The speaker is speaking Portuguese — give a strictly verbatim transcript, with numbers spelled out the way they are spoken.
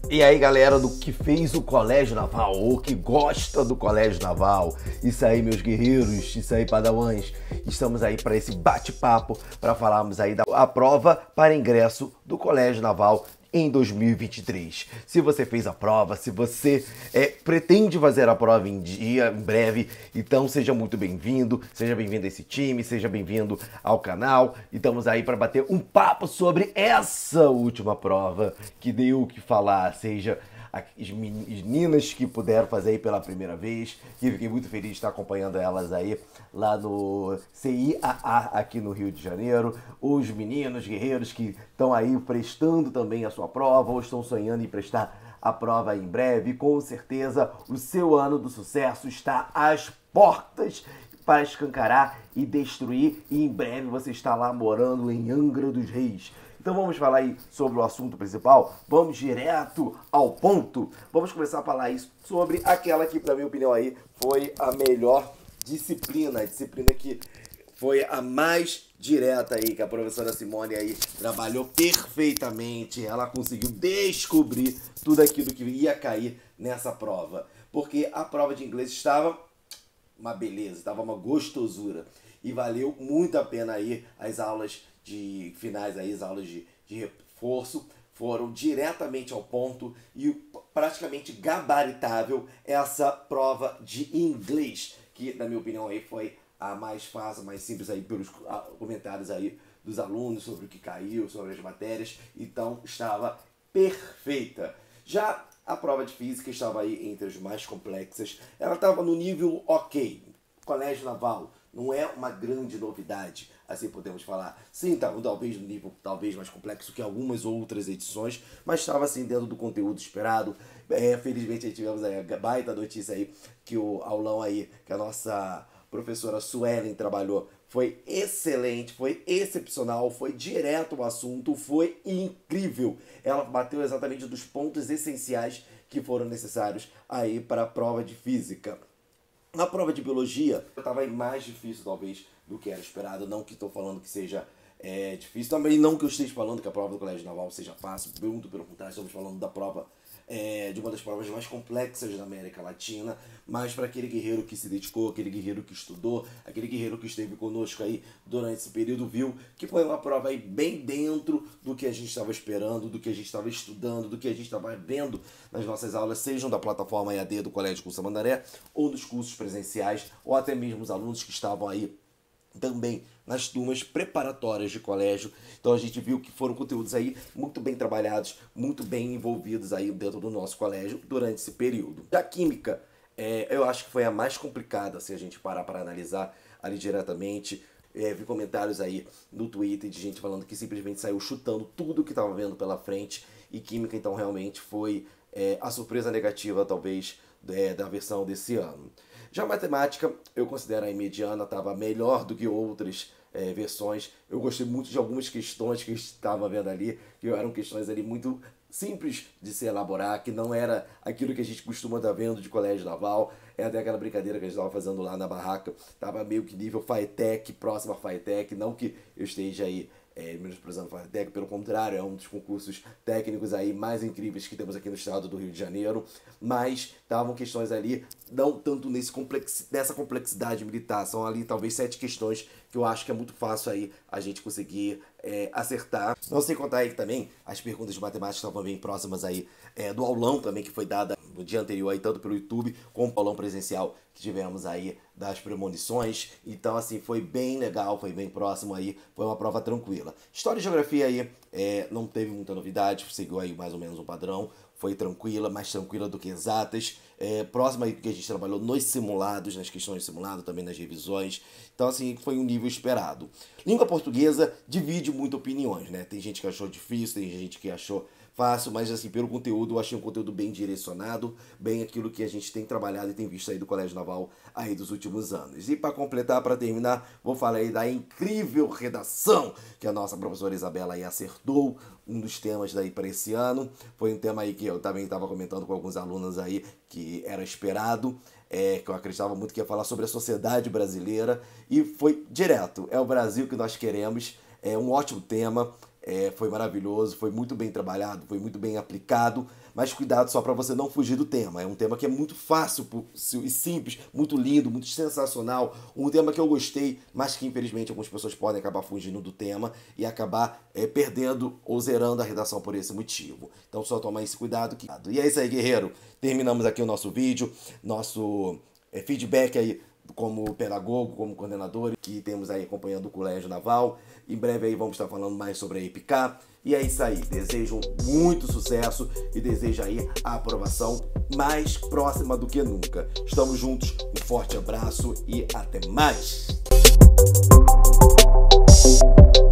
E aí, galera do que fez o Colégio Naval, ou que gosta do Colégio Naval, isso aí, meus guerreiros, isso aí, padawans, estamos aí para esse bate-papo, para falarmos aí da a prova para ingresso do Colégio Naval em dois mil e vinte e três. Se você fez a prova, se você é, pretende fazer a prova em dia, em breve, então seja muito bem-vindo, seja bem-vindo a esse time, seja bem-vindo ao canal. E estamos aí para bater um papo sobre essa última prova que deu o que falar, seja as meninas que puderam fazer aí pela primeira vez, que fiquei muito feliz de estar acompanhando elas aí lá no C I A A aqui no Rio de Janeiro, os meninos guerreiros que estão aí prestando também a sua prova ou estão sonhando em prestar a prova em breve. Com certeza o seu ano do sucesso está às portas para escancarar e destruir, e em breve você está lá morando em Angra dos Reis. Então vamos falar aí sobre o assunto principal, vamos direto ao ponto. Vamos começar a falar aí sobre aquela que, na minha opinião, aí foi a melhor disciplina, a disciplina que foi a mais direta aí, que a professora Simone aí trabalhou perfeitamente, ela conseguiu descobrir tudo aquilo que ia cair nessa prova. Porque a prova de inglês estava uma beleza, estava uma gostosura. E valeu muito a pena aí as aulas de finais aí, as aulas de, de reforço, foram diretamente ao ponto e praticamente gabaritável essa prova de inglês, que na minha opinião aí foi a mais fácil, mais simples aí pelos comentários aí dos alunos sobre o que caiu, sobre as matérias, então estava perfeita. Já a prova de física estava aí entre as mais complexas, ela estava no nível ok, Colégio Naval, não é uma grande novidade, assim podemos falar. Sim, tá, talvez no nível talvez mais complexo que algumas outras edições, mas estava assim dentro do conteúdo esperado. É, felizmente tivemos aí a baita notícia aí que o aulão aí, que a nossa professora Suelen trabalhou, foi excelente, foi excepcional, foi direto ao assunto, foi incrível. Ela bateu exatamente dos pontos essenciais que foram necessários aí para a prova de física. Na prova de biologia, estava mais difícil, talvez, do que era esperado. Não que estou falando que seja é, difícil, também não que eu esteja falando que a prova do Colégio Naval seja fácil. Muito pelo contrário, estamos falando da prova, é, de uma das provas mais complexas da América Latina. Mas para aquele guerreiro que se dedicou, aquele guerreiro que estudou, aquele guerreiro que esteve conosco aí durante esse período, viu que foi uma prova aí bem dentro do que a gente estava esperando, do que a gente estava estudando, do que a gente estava vendo nas nossas aulas, sejam da plataforma E A D do Colégio Curso Mandaré, ou dos cursos presenciais, ou até mesmo os alunos que estavam aí também nas turmas preparatórias de colégio. Então a gente viu que foram conteúdos aí muito bem trabalhados, muito bem envolvidos aí dentro do nosso colégio durante esse período. A química, é, eu acho que foi a mais complicada, se a gente parar para analisar ali diretamente. É, vi comentários aí no Twitter de gente falando que simplesmente saiu chutando tudo que estava vendo pela frente, e química então realmente foi é, a surpresa negativa talvez é, da versão desse ano. Já a matemática, eu considero a mediana, estava melhor do que outras é, versões. Eu gostei muito de algumas questões que estava vendo ali, que eram questões ali muito simples de se elaborar, que não era aquilo que a gente costuma estar vendo de colégio naval. É até aquela brincadeira que a gente estava fazendo lá na barraca, estava meio que nível FATEC, próxima FATEC, não que eu esteja aí é, menosprezando a FATEC, pelo contrário, é um dos concursos técnicos aí mais incríveis que temos aqui no estado do Rio de Janeiro, mas estavam questões ali, não tanto nesse complexi nessa complexidade militar, são ali talvez sete questões que eu acho que é muito fácil aí a gente conseguir é, acertar. Não sei contar aí que também as perguntas de matemática estavam bem próximas aí é, do aulão também, que foi dada no dia anterior aí, tanto pelo YouTube como pelo aulão presencial que tivemos aí das premonições. Então assim, foi bem legal, foi bem próximo aí, foi uma prova tranquila. História e geografia aí é, não teve muita novidade, seguiu aí mais ou menos o padrão, foi tranquila, mais tranquila do que exatas. É, próxima aí que a gente trabalhou nos simulados, nas questões de simulado, também nas revisões. Então, assim, foi um nível esperado. Língua portuguesa divide muito opiniões, né? Tem gente que achou difícil, tem gente que achou fácil, mas assim, pelo conteúdo, eu achei um conteúdo bem direcionado, bem aquilo que a gente tem trabalhado e tem visto aí do Colégio Naval aí dos últimos anos. E para completar, para terminar, vou falar aí da incrível redação que a nossa professora Isabela aí acertou, um dos temas daí para esse ano. Foi um tema aí que eu também estava comentando com alguns alunos aí que era esperado, é, que eu acreditava muito que ia falar sobre a sociedade brasileira, e foi direto, é o Brasil que nós queremos, é um ótimo tema. É, foi maravilhoso, foi muito bem trabalhado, foi muito bem aplicado, mas cuidado só para você não fugir do tema. É um tema que é muito fácil e simples, muito lindo, muito sensacional, um tema que eu gostei, mas que infelizmente algumas pessoas podem acabar fugindo do tema e acabar é, perdendo ou zerando a redação por esse motivo. Então só tomar esse cuidado. Que... E é isso aí, guerreiro. Terminamos aqui o nosso vídeo, nosso é, feedback aí como pedagogo, como coordenador, que temos aí acompanhando o Colégio Naval. Em breve aí vamos estar falando mais sobre a EPICAR. E é isso aí, desejo muito sucesso e desejo aí a aprovação mais próxima do que nunca. Estamos juntos, um forte abraço e até mais!